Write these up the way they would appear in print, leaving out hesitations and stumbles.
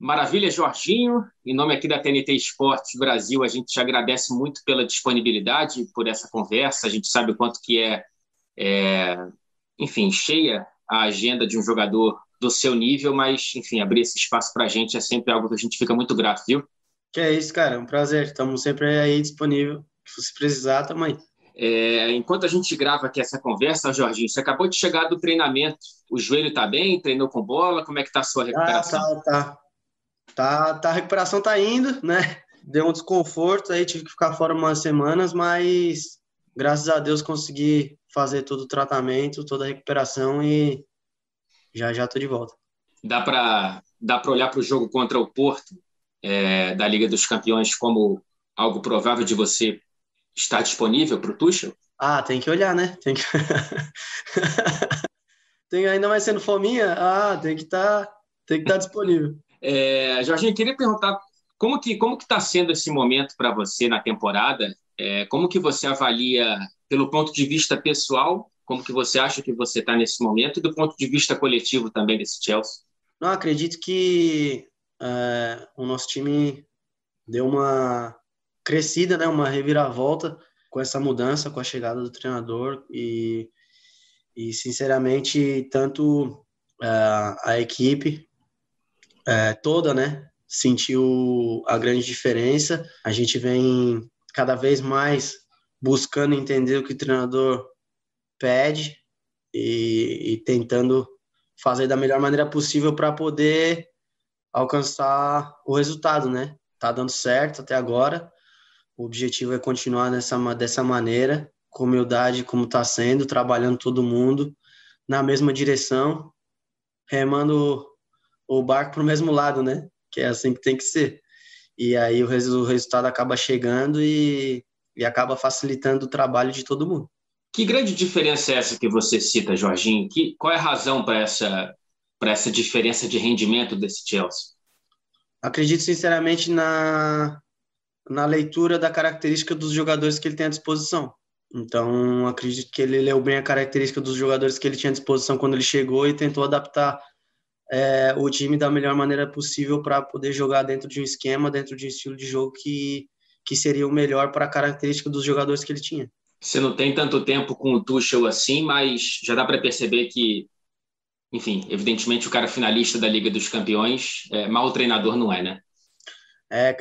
Maravilha, Jorginho. Em nome aqui da TNT Esportes Brasil, a gente te agradece muito pela disponibilidade, por essa conversa. A gente sabe o quanto que é, enfim, cheia a agenda de um jogador do seu nível, mas, enfim, abrir esse espaço para a gente é sempre algo que a gente fica muito grato, viu? Que é isso, cara. É um prazer. Estamos sempre aí disponível. Se precisar, tamo aí. Enquanto a gente grava aqui essa conversa, Jorginho, você acabou de chegar do treinamento. O joelho está bem? Treinou com bola? Como é que está a sua Ah, recuperação? tá. A recuperação tá indo, né? Deu um desconforto aí, tive que ficar fora umas semanas, mas graças a Deus consegui fazer todo o tratamento, toda a recuperação e já tô de volta. Dá para olhar para o jogo contra o Porto, da Liga dos Campeões, como algo provável de você estar disponível para o Tuchel? Ah, tem que olhar, né? Tem ainda mais sendo fominha, tem que estar disponível. Jorginho, queria perguntar como que está sendo esse momento para você na temporada? Como que você avalia, pelo ponto de vista pessoal, como que você acha que você está nesse momento e do ponto de vista coletivo também desse Chelsea? Não, acredito que o nosso time deu uma crescida, né, uma reviravolta com essa mudança, com a chegada do treinador e sinceramente, tanto a equipe toda, né, sentiu a grande diferença. A gente vem cada vez mais buscando entender o que o treinador pede e tentando fazer da melhor maneira possível para poder alcançar o resultado, né? Tá dando certo até agora. O objetivo é continuar dessa maneira, com humildade, como está sendo, trabalhando todo mundo na mesma direção, remando o barco para o mesmo lado, né? Que é assim que tem que ser. E aí o resultado acaba chegando e acaba facilitando o trabalho de todo mundo. Que grande diferença é essa que você cita, Jorginho? Qual é a razão para essa diferença de rendimento desse Chelsea? Acredito sinceramente na leitura da característica dos jogadores que ele tem à disposição. Então, acredito que ele leu bem a característica dos jogadores que ele tinha à disposição quando ele chegou e tentou adaptar o time da melhor maneira possível para poder jogar dentro de um esquema, dentro de um estilo de jogo que seria o melhor para a característica dos jogadores que ele tinha. Você não tem tanto tempo com o Tuchel assim, mas já dá para perceber que, enfim, evidentemente o cara finalista da Liga dos Campeões, mau treinador não é, né? É,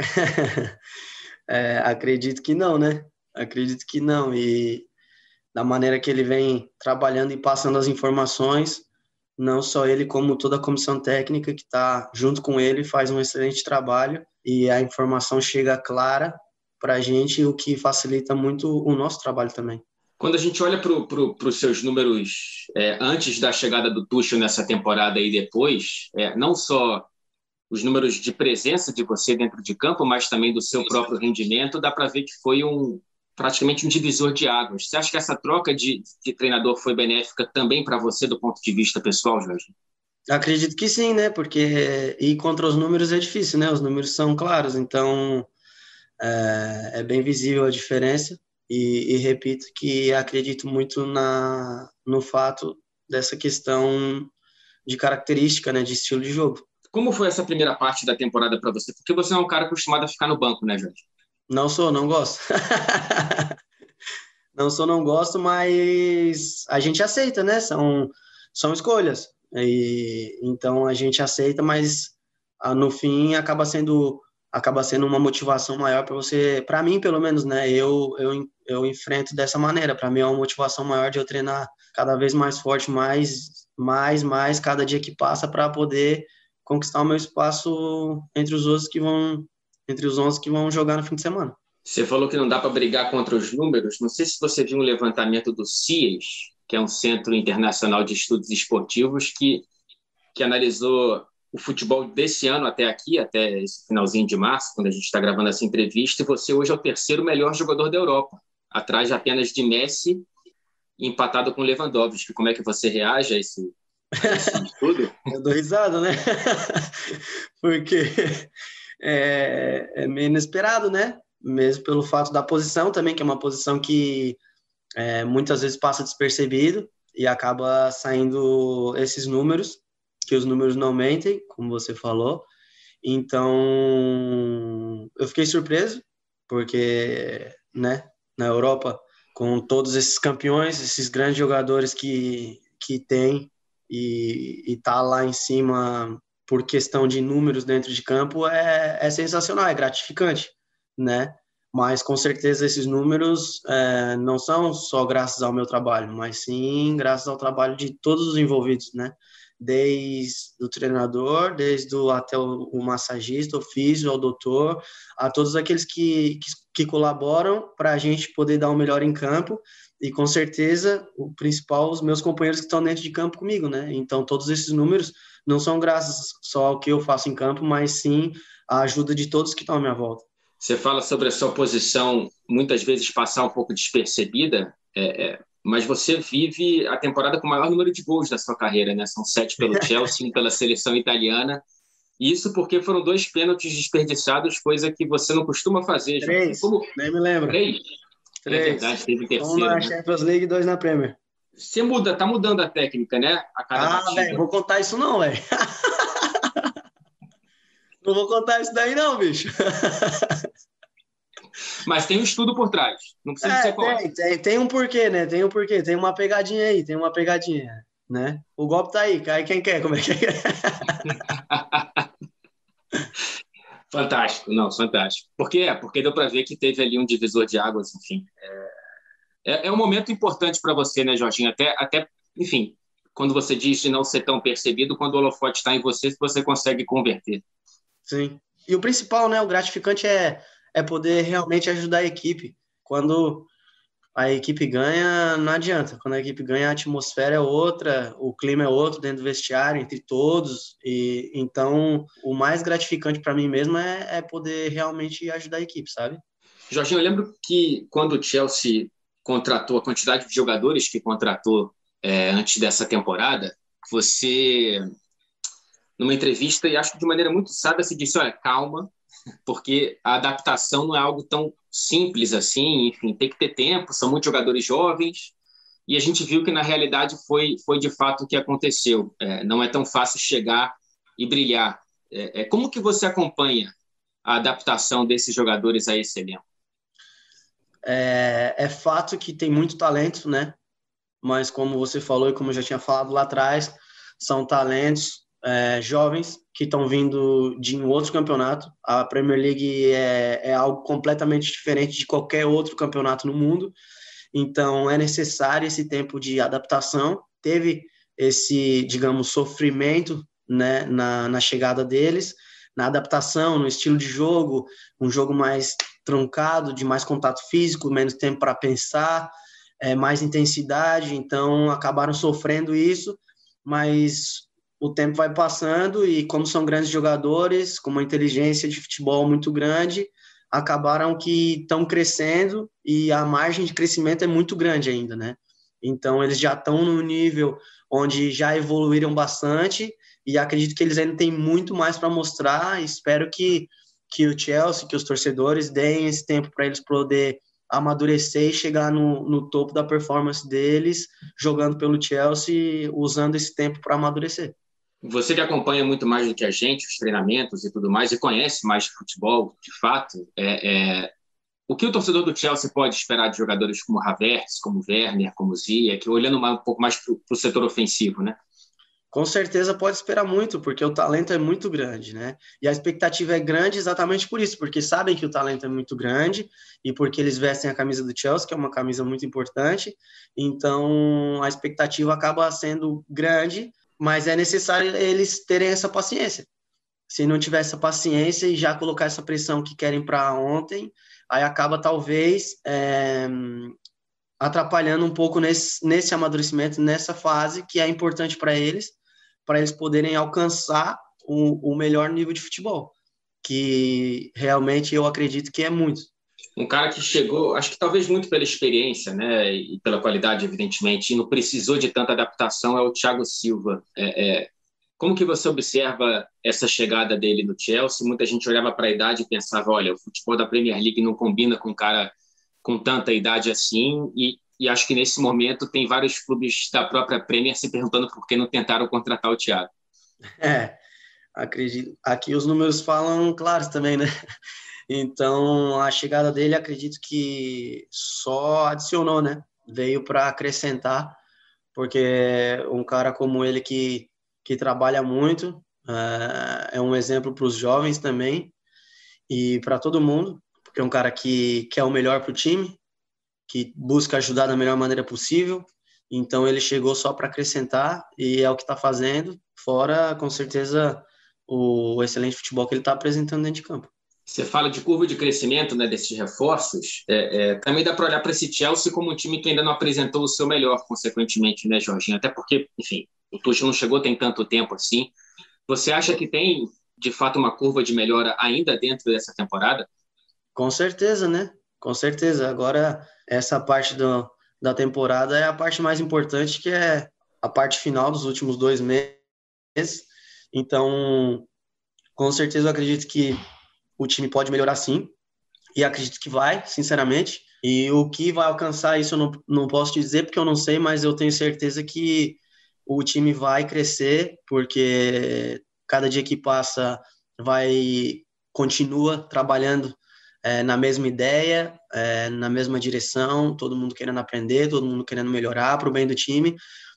acredito que não, né? Acredito que não. E da maneira que ele vem trabalhando e passando as informações, não só ele, como toda a comissão técnica que está junto com ele, faz um excelente trabalho e a informação chega clara para a gente, o que facilita muito o nosso trabalho também. Quando a gente olha para os seus números antes da chegada do Tuchel nessa temporada e depois, não só os números de presença de você dentro de campo, mas também do seu próprio rendimento, dá para ver que foi praticamente um divisor de águas. Você acha que essa troca de treinador foi benéfica também para você do ponto de vista pessoal, Jorge? Acredito que sim, né? Porque ir contra os números é difícil, né? Os números são claros, então é bem visível a diferença. E repito que acredito muito no fato dessa questão de característica, né? De estilo de jogo. Como foi essa primeira parte da temporada para você? Porque você é um cara acostumado a ficar no banco, né, Jorge? Não sou, não gosto. Não sou, não gosto, mas a gente aceita, né? São escolhas. Então a gente aceita, mas no fim acaba sendo uma motivação maior para você, para mim pelo menos, né? Eu enfrento dessa maneira. Para mim é uma motivação maior de eu treinar cada vez mais forte, mais cada dia que passa para poder conquistar o meu espaço entre os 11 que vão jogar no fim de semana. Você falou que não dá para brigar contra os números. Não sei se você viu um levantamento do CIES, que é um Centro Internacional de Estudos Esportivos, que analisou o futebol desse ano até aqui, até esse finalzinho de março, quando a gente está gravando essa entrevista, e você hoje é o terceiro melhor jogador da Europa, atrás apenas de Messi, empatado com Lewandowski. Como é que você reage a esse estudo? Eu dou risada, né? Porque é meio inesperado, né? Mesmo pelo fato da posição também, que é uma posição que muitas vezes passa despercebido e acaba saindo esses números, que os números não mentem, como você falou. Então, eu fiquei surpreso, porque, né, na Europa, com todos esses campeões, esses grandes jogadores que tem e tá lá em cima por questão de números dentro de campo é sensacional, é gratificante, né? Mas com certeza esses números não são só graças ao meu trabalho, mas sim graças ao trabalho de todos os envolvidos, né? Desde o treinador, até o massagista, o físio, ao doutor, a todos aqueles que colaboram para a gente poder dar o melhor em campo e com certeza o principal, os meus companheiros que estão dentro de campo comigo, né? Então todos esses números não são graças só ao que eu faço em campo, mas sim a ajuda de todos que estão à minha volta. Você fala sobre a sua posição muitas vezes passar um pouco despercebida, mas você vive a temporada com o maior número de gols da sua carreira, né? São 7 pelo Chelsea, 1 pela seleção italiana. Isso porque foram 2 pênaltis desperdiçados, coisa que você não costuma fazer. 3, nem me lembro. 3? É verdade, teve um terceiro. 1 na né? Champions League e 2 na Premier. Você tá mudando a técnica, né? A cada batida. Velho, vou contar isso não, velho. Não vou contar isso daí não, bicho. Mas tem um estudo por trás. Não precisa ser qual. Tem um porquê, né? Tem um porquê. Tem uma pegadinha aí, né? O golpe tá aí, cai quem quer, como é que é? Fantástico, não, fantástico. Porque deu para ver que teve ali um divisor de águas, enfim. É um momento importante para você, né, Jorginho? Até, enfim, quando você diz de não ser tão percebido, quando o holofote está em você, você consegue converter. Sim. E o principal, né, o gratificante é poder realmente ajudar a equipe. Quando a equipe ganha, não adianta. Quando a equipe ganha, a atmosfera é outra, o clima é outro dentro do vestiário, entre todos. E então, o mais gratificante para mim mesmo é poder realmente ajudar a equipe, sabe? Jorginho, eu lembro que quando o Chelsea contratou a quantidade de jogadores que contratou antes dessa temporada, você, numa entrevista, e acho que de maneira muito sábia, se disse, olha, calma, porque a adaptação não é algo tão simples assim, enfim, tem que ter tempo, são muitos jogadores jovens, e a gente viu que na realidade foi de fato o que aconteceu. Não é tão fácil chegar e brilhar. Como que você acompanha a adaptação desses jogadores a esse elenco? É fato que tem muito talento, né? Mas como você falou e como eu já tinha falado lá atrás, são talentos jovens que estão vindo de um outro campeonato. A Premier League é algo completamente diferente de qualquer outro campeonato no mundo, então é necessário esse tempo de adaptação. Teve esse, digamos, sofrimento, né, na chegada deles, na adaptação, no estilo de jogo, um jogo mais truncado, de mais contato físico, menos tempo para pensar, mais intensidade, então acabaram sofrendo isso, mas o tempo vai passando e como são grandes jogadores, com uma inteligência de futebol muito grande, acabaram que estão crescendo e a margem de crescimento é muito grande ainda, né? Então eles já estão no nível onde já evoluíram bastante e acredito que eles ainda têm muito mais para mostrar. Espero que o Chelsea, que os torcedores deem esse tempo para eles poder amadurecer e chegar no topo da performance deles, jogando pelo Chelsea, usando esse tempo para amadurecer. Você que acompanha muito mais do que a gente, os treinamentos e tudo mais, e conhece mais de futebol, de fato, o que o torcedor do Chelsea pode esperar de jogadores como Havertz, como Werner, como Ziyech, olhando um pouco mais para o setor ofensivo, né? Com certeza pode esperar muito, porque o talento é muito grande, né? E a expectativa é grande exatamente por isso, porque sabem que o talento é muito grande e porque eles vestem a camisa do Chelsea, que é uma camisa muito importante. Então, a expectativa acaba sendo grande, mas é necessário eles terem essa paciência. Se não tiver essa paciência e já colocar essa pressão que querem para ontem, aí acaba talvez atrapalhando um pouco nesse amadurecimento, nessa fase que é importante para eles poderem alcançar o melhor nível de futebol, que realmente eu acredito que é muito. Um cara que chegou, acho que talvez muito pela experiência, né, e pela qualidade, evidentemente, e não precisou de tanta adaptação, é o Thiago Silva. Como que você observa essa chegada dele no Chelsea? Muita gente olhava para a idade e pensava, olha, o futebol da Premier League não combina com um cara com tanta idade assim, e acho que nesse momento tem vários clubes da própria Premier se perguntando por que não tentaram contratar o Thiago. Acredito. Aqui os números falam claros também, né? Então, a chegada dele, acredito que só adicionou, né? Veio para acrescentar, porque um cara como ele que trabalha muito, é um exemplo para os jovens também e para todo mundo, porque é um cara que quer o melhor para o time, que busca ajudar da melhor maneira possível. Então, ele chegou só para acrescentar e é o que está fazendo, fora, com certeza, o excelente futebol que ele está apresentando dentro de campo. Você fala de curva de crescimento, né, desses reforços. Também dá para olhar para esse Chelsea como um time que ainda não apresentou o seu melhor, consequentemente, né, Jorginho? Até porque, enfim, o Tuchel não chegou tem tanto tempo assim. Você acha que tem, de fato, uma curva de melhora ainda dentro dessa temporada? Com certeza, né? Com certeza. Agora, essa parte da temporada é a parte mais importante, que é a parte final dos últimos 2 meses. Então, com certeza, eu acredito que o time pode melhorar sim, e acredito que vai, sinceramente. E o que vai alcançar isso eu não posso te dizer, porque eu não sei, mas eu tenho certeza que o time vai crescer, porque cada dia que passa continua trabalhando na mesma ideia, na mesma direção, todo mundo querendo aprender, todo mundo querendo melhorar para o bem do time.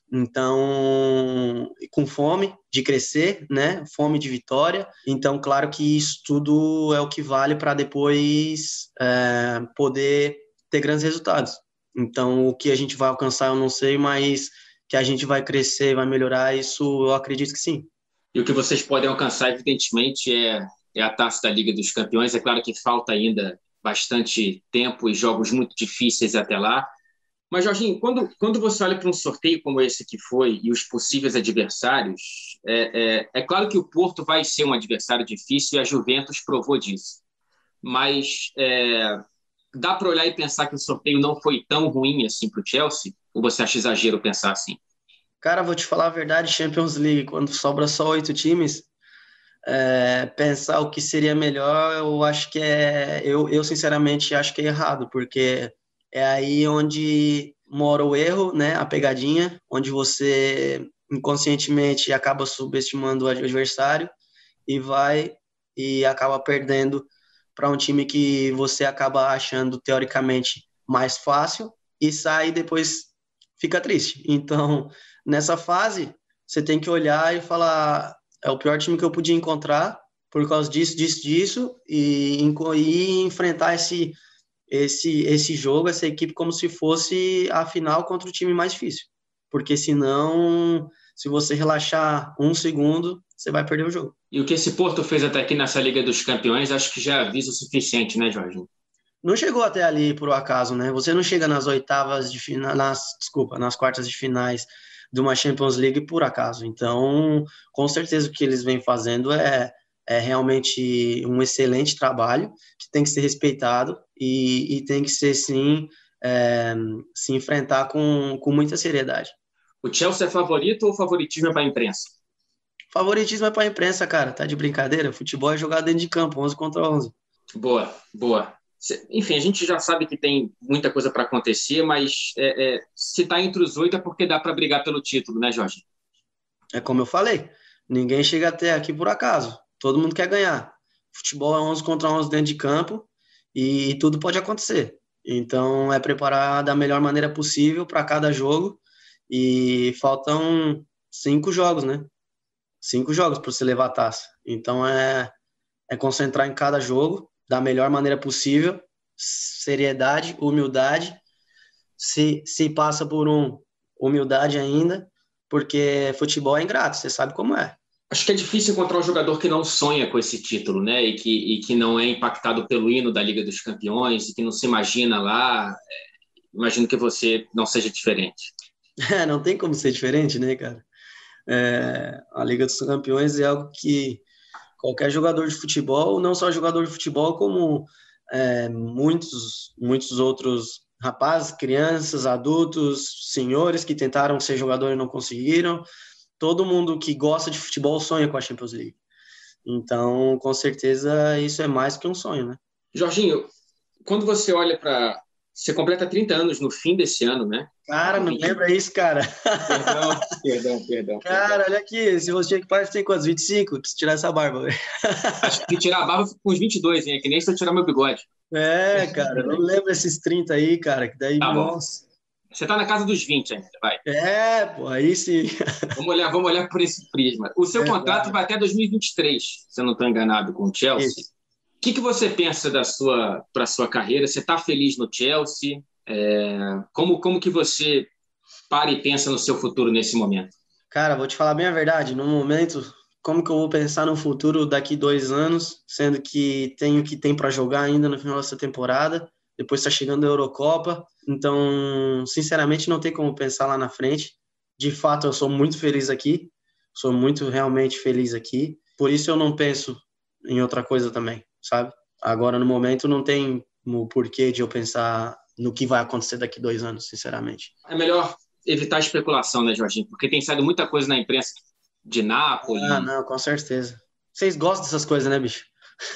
Então, com fome de crescer, né? Fome de vitória. Então, claro que isso tudo é o que vale para depois poder ter grandes resultados. Então, o que a gente vai alcançar, eu não sei, mas que a gente vai crescer, vai melhorar, isso eu acredito que sim. E o que vocês podem alcançar, evidentemente, é a taça da Liga dos Campeões. É claro que falta ainda bastante tempo e jogos muito difíceis até lá. Mas, Jorginho, quando você olha para um sorteio como esse que foi e os possíveis adversários, é claro que o Porto vai ser um adversário difícil e a Juventus provou disso. Mas dá para olhar e pensar que o sorteio não foi tão ruim assim para o Chelsea? Ou você acha exagero pensar assim? Cara, vou te falar a verdade, Champions League, quando sobra só 8 times, pensar o que seria melhor, eu acho que eu sinceramente acho que é errado, porque é aí onde mora o erro, né? A pegadinha, onde você inconscientemente acaba subestimando o adversário e vai e acaba perdendo para um time que você acaba achando teoricamente mais fácil e sai e depois fica triste. Então, nessa fase, você tem que olhar e falar: é o pior time que eu podia encontrar por causa disso, disso, disso, e enfrentar esse jogo, essa equipe, como se fosse a final contra o time mais difícil. Porque senão, se você relaxar um segundo, você vai perder o jogo. E o que esse Porto fez até aqui nessa Liga dos Campeões, acho que já avisa o suficiente, né, Jorginho? Não chegou até ali por acaso, né? Você não chega nas oitavas de final, nas quartas de finais de uma Champions League por acaso. Então, com certeza o que eles vêm fazendo é realmente um excelente trabalho que tem que ser respeitado e tem que ser, sim, se enfrentar com muita seriedade. O Chelsea é favorito ou favoritismo é para a imprensa? Favoritismo é para a imprensa, cara. Tá de brincadeira? Futebol é jogado dentro de campo, 11 contra 11. Boa, boa. Enfim, a gente já sabe que tem muita coisa para acontecer, mas se está entre os 8 é porque dá para brigar pelo título, né, Jorge? É como eu falei, ninguém chega até aqui por acaso. Todo mundo quer ganhar. Futebol é 11 contra 11 dentro de campo e tudo pode acontecer. Então, é preparar da melhor maneira possível para cada jogo e faltam 5 jogos, né? 5 jogos para você levar a taça. Então, é concentrar em cada jogo da melhor maneira possível, seriedade, humildade. Se passa por humildade ainda, porque futebol é ingrato, você sabe como é. Acho que é difícil encontrar um jogador que não sonha com esse título, né? E que não é impactado pelo hino da Liga dos Campeões e que não se imagina lá. Imagino que você não seja diferente. Não tem como ser diferente, né, cara? A Liga dos Campeões é algo que qualquer jogador de futebol, não só jogador de futebol, como muitos outros rapazes, crianças, adultos, senhores que tentaram ser jogador e não conseguiram. Todo mundo que gosta de futebol sonha com a Champions League. Então, com certeza, isso é mais que um sonho, né? Jorginho, quando você olha para Você completa 30 anos no fim desse ano, né? Cara, não lembra isso, cara. Perdão. Cara, olha aqui, esse rostinho aqui parece que tem quantos? 25? Preciso tirar essa barba, velho. Acho que se tirar a barba, eu fico com uns 22, hein? É que nem se eu tirar meu bigode. É, cara, não lembro esses 30 aí, cara, que daí, Tá bom. nossa. Você tá na casa dos 20 ainda, vai. É, pô, aí sim. Vamos olhar por esse prisma. O seu contrato vai até 2023, se eu não estou enganado, com o Chelsea. Isso. O que você pensa para a sua carreira? Você está feliz no Chelsea? Como que você para e pensa no seu futuro nesse momento? Cara, vou te falar bem a verdade. No momento, como que eu vou pensar no futuro daqui 2 anos, sendo que tem o que tem para jogar ainda no final dessa temporada, depois está chegando a Eurocopa. Então, sinceramente, não tem como pensar lá na frente. De fato, eu sou muito feliz aqui, sou muito realmente feliz aqui. Por isso eu não penso em outra coisa também, sabe? Agora, no momento, não tem o porquê de eu pensar no que vai acontecer daqui 2 anos, sinceramente. É melhor evitar especulação, né, Jorginho? Porque tem saído muita coisa na imprensa de Nápoles. Ah, não, com certeza. Vocês gostam dessas coisas, né, bicho?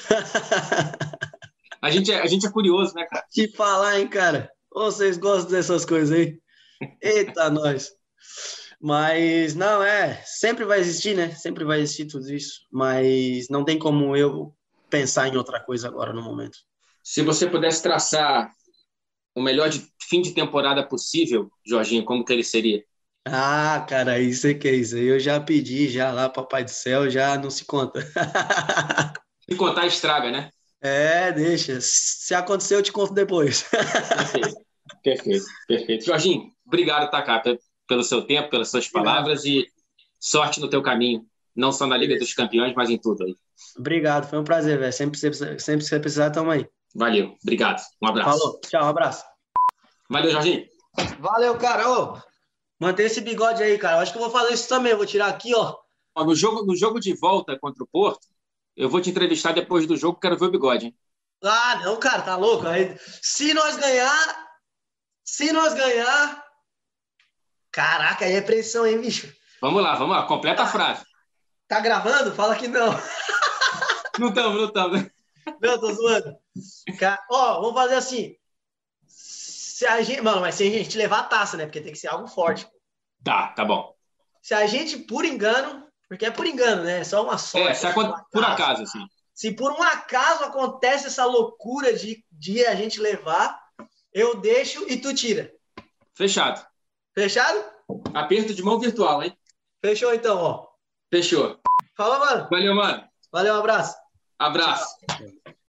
A gente é curioso, né, cara? Te falar, hein, cara? Ô, vocês gostam dessas coisas aí? Eita, nós. Mas, não, sempre vai existir, né? Sempre vai existir tudo isso. Mas não tem como eu pensar em outra coisa agora no momento. Se você pudesse traçar o melhor fim de temporada possível, Jorginho, como que ele seria? Ah, cara, isso é que é isso aí. Eu já pedi, já lá, Papai do Céu, já não se conta. Se contar, estraga, né? Deixa. Se acontecer, eu te conto depois. Perfeito. Jorginho, obrigado, Takata, pelo seu tempo, pelas suas palavras e sorte no teu caminho, não só na Liga dos Campeões, mas em tudo aí. Obrigado, foi um prazer, velho. Sempre que você precisar, tamo aí. Valeu, obrigado. Um abraço. Falou, tchau, um abraço. Valeu, Jorginho. Valeu, cara. Ô, mantém esse bigode aí, cara. Eu acho que eu vou fazer isso também. Vou tirar aqui, ó. No jogo de volta contra o Porto, eu vou te entrevistar depois do jogo, quero ver o bigode, hein? Ah, não, cara, tá louco. Aí, se nós ganhar... Caraca, aí é pressão, hein, bicho? Vamos lá, completa a frase. Tá gravando? Fala que não. Não estamos. Não, tô zoando. Ó, vamos fazer assim. Se a gente... Mano, mas se a gente levar a taça, né? Porque tem que ser algo forte. Tá bom. Se a gente, por engano... Porque é por engano, né? É só uma sorte. Por acaso, assim. Se por um acaso acontece essa loucura de a gente levar, eu deixo e tu tira. Fechado? Aperto de mão virtual, hein? Fechou então, ó. Fechou. Falou, mano. Valeu, mano. Valeu, um abraço. Abraço. Tchau.